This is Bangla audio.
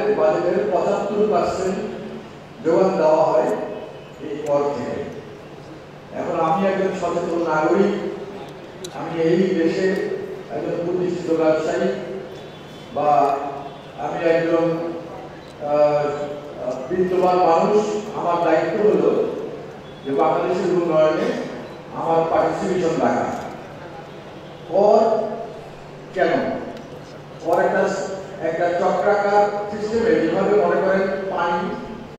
বাজেটের 75% যোগান দেওয়া হয় এই কর থেকে। এখন আমি একজন সচেতন নাগরিক, আমি এই দেশে একজন প্রতিষ্ঠিত ব্যবসায়ী বা আমি একজন বিত্তবান মানুষ। আমার দায়িত্ব হলো যে বাংলাদেশের উন্নয়নে আমার পার্টিসিপেশন রাখা। কর